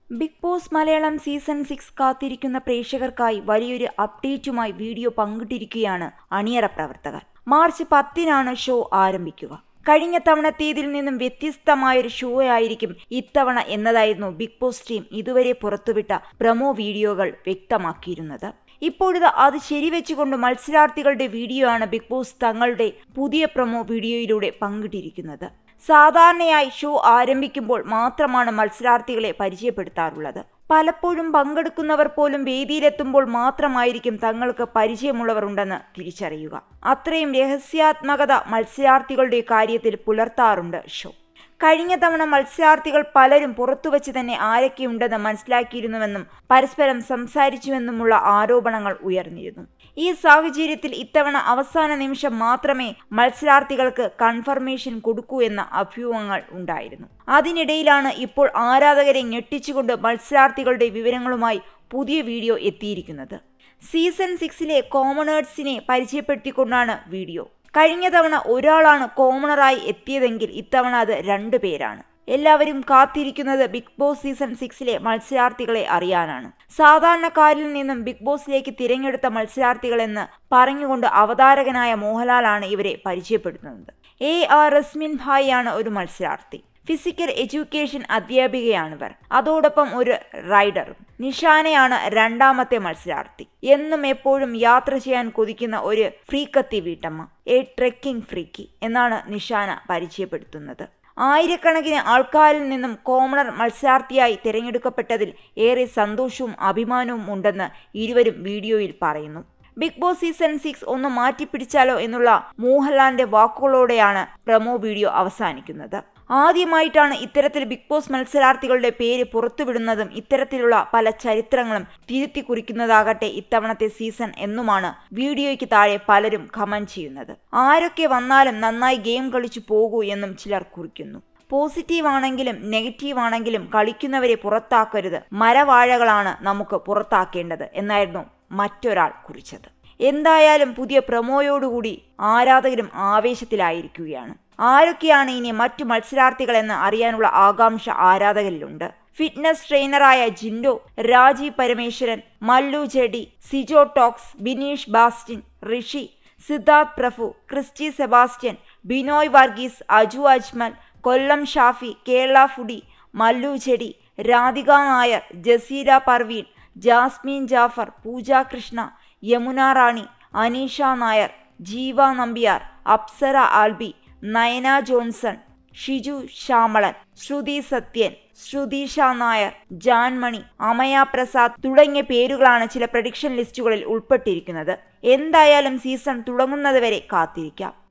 Big boss Malayalam season 6 കാത്തിരിക്കുന്ന പ്രേക്ഷകർക്കായി വലിയൊരു അപ്ഡേറ്റുമായി video പങ്കിട്ടിരിക്കുകയാണ് അണിയറ പ്രവർത്തകർ. മാർച്ച് 10-നാണ് ഷോ ആരംഭിക്കുക. കഴിഞ്ഞ തവണത്തേതിൽ നിന്നും വ്യത്യസ്തമായൊരു ഷോ ആയിരിക്കും ഇത്തവണ എന്നതായിരുന്നു ബിഗ് ബോസ് ടീം ഇതുവരെ പുറത്തുവിട്ട പ്രൊമോ വീഡിയോകൾ വ്യക്തമാക്കിയിരുന്നത്. ഇപ്പോഴിത് അത് ശരിവെച്ചുകൊണ്ട് മത്സരാർത്ഥികളുടെ വീഡിയോ ആണ് ബിഗ് ബോസ് തങ്ങളുടെ പുതിയ പ്രൊമോ വീഡിയോയിലൂടെ പങ്കിട്ടിരിക്കുന്നത്. സാധാരണയായി ഷോ ആരംഭിക്കുമ്പോൾ മാത്രമാണ് മത്സരാർത്ഥികളെ പരിചയപ്പെടുത്താറുള്ളത്. പലപ്പോഴും പങ്കെടുക്കുന്നവർ പോലും വേദിയിലെത്തുമ്പോൾ മാത്രമായിരിക്കും തങ്ങൾക്ക് പരിചയമുള്ളവർ ഉണ്ടെന്ന് തിരിച്ചറിയുക. അത്രയും രഹസ്യാത്മകത മത്സരാർത്ഥികളുടെ കാര്യത്തിൽ പുലർത്താറുണ്ട് ഷോ. കഴിഞ്ഞ തവണ മത്സരാർത്ഥികൾ പലരും പുറത്തുവച്ച് തന്നെ ആരൊക്കെയുണ്ടെന്ന് മനസ്സിലാക്കിയിരുന്നുവെന്നും പരസ്പരം സംസാരിച്ചുവെന്നുമുള്ള ആരോപണങ്ങൾ ഉയർന്നിരുന്നു. ഈ സാഹചര്യത്തിൽ ഇത്തവണ അവസാന നിമിഷം മാത്രമേ മത്സരാർത്ഥികൾക്ക് കൺഫർമേഷൻ കൊടുക്കൂ എന്ന അഭ്യൂഹങ്ങൾ ഉണ്ടായിരുന്നു. അതിനിടയിലാണ് ഇപ്പോൾ ആരാധകരെ ഞെട്ടിച്ചുകൊണ്ട് മത്സരാർത്ഥികളുടെ വിവരങ്ങളുമായി പുതിയ വീഡിയോ എത്തിയിരിക്കുന്നത്. സീസൺ 6-ലെ കോമണേഴ്സിനെ പരിചയപ്പെടുത്തിക്കൊണ്ടാണ് വീഡിയോ. കഴിഞ്ഞ തവണ ഒരാളാണ് കോമണറായി എത്തിയതെങ്കിൽ ഇത്തവണ അത് 2 പേരാണ്. എല്ലാവരും കാത്തിരിക്കുന്നത് ബിഗ് ബോസ് സീസൺ 6-ലെ മത്സരാർത്ഥികളെ അറിയാനാണ്. സാധാരണക്കാരിൽ നിന്നും ബിഗ് ബോസിലേക്ക് തിരഞ്ഞെടുത്ത മത്സരാർത്ഥികളെന്ന് പറഞ്ഞുകൊണ്ട് അവതാരകനായ മോഹൻലാലാണ് ഇവരെ പരിചയപ്പെടുത്തുന്നത്. AR റസ്മിൻ ഭായ് ആണ് ഒരു മത്സരാർത്ഥി. ഫിസിക്കൽ എഡ്യൂക്കേഷൻ അധ്യാപികയാണിവർ. അതോടൊപ്പം ഒരു റൈഡറും. നിഷാനയാണ് രണ്ടാമത്തെ മത്സരാർത്ഥി. എന്നും എപ്പോഴും യാത്ര ചെയ്യാൻ കൊതിക്കുന്ന ഒരു ഫ്രീക്കത്തി വീട്ടമ്മ, ട്രെക്കിംഗ് ഫ്രീക്കി എന്നാണ് നിഷാന പരിചയപ്പെടുത്തുന്നത്. ആയിരക്കണക്കിന് ആൾക്കാരിൽ നിന്നും കോമണർ മത്സരാർത്ഥിയായി തിരഞ്ഞെടുക്കപ്പെട്ടതിൽ ഏറെ സന്തോഷവും അഭിമാനവും ഉണ്ടെന്ന് ഇരുവരും വീഡിയോയിൽ പറയുന്നു. ബിഗ് ബോസ് സീസൺ 6 ഒന്ന് മാറ്റിപ്പിടിച്ചാലോ എന്നുള്ള മോഹൻലാലിന്റെ വാക്കുകളോടെയാണ് പ്രൊമോ വീഡിയോ അവസാനിക്കുന്നത്. ആദ്യമായിട്ടാണ് ഇത്തരത്തിൽ ബിഗ് ബോസ് മത്സരാർത്ഥികളുടെ പേര് പുറത്തുവിടുന്നതും ഇത്തരത്തിലുള്ള പല ചരിത്രങ്ങളും തിരുത്തി കുറിക്കുന്നതാകട്ടെ ഇത്തവണത്തെ സീസൺ എന്നുമാണ് വീഡിയോയ്ക്ക് താഴെ പലരും കമന്റ് ചെയ്യുന്നത്. ആരൊക്കെ വന്നാലും നന്നായി ഗെയിം കളിച്ചു പോകൂ എന്നും ചിലർ കുറിക്കുന്നു. പോസിറ്റീവ് ആണെങ്കിലും നെഗറ്റീവ് ആണെങ്കിലും കളിക്കുന്നവരെ പുറത്താക്കരുത്, മരവാഴകളാണ് നമുക്ക് പുറത്താക്കേണ്ടത് എന്നായിരുന്നു മറ്റൊരാൾ കുറിച്ചത്. എന്തായാലും പുതിയ പ്രൊമോയോടുകൂടി ആരാധകരും ആവേശത്തിലായിരിക്കുകയാണ്. ആരൊക്കെയാണ് ഇനി മറ്റു മത്സരാർത്ഥികളെന്ന് അറിയാനുള്ള ആകാംക്ഷ ആരാധകരിലുണ്ട്. ഫിറ്റ്നസ് ട്രെയിനറായ Jinto, Rajeev Parameswaran, Mallu JD, Sijo talks, Bineesh Bastin, Rishi, Siddharth Prabhu, Christy Sebastian, Binoy Varghese, Aju Ajmal, Kollam Shafi, Kerala foodie, Mallu JD, Radhika Nair, Jaseela Parveen, Jasmine Jafar, Pooja Krishna, Yamuna Rani, Aneesha Nair, Jeeva Nambiar, Apsara Alby, Nayana Johnson, Shiju Shyamalan, Shruthi Sathyan, Shruthisha Nair, Janmani, Amaya Prasad തുടങ്ങിയ പേരുകളാണ് ചില പ്രഡിക്ഷൻ ലിസ്റ്റുകളിൽ ഉൾപ്പെട്ടിരിക്കുന്നത്. എന്തായാലും സീസൺ തുടങ്ങുന്നത് വരെ കാത്തിരിക്കാം.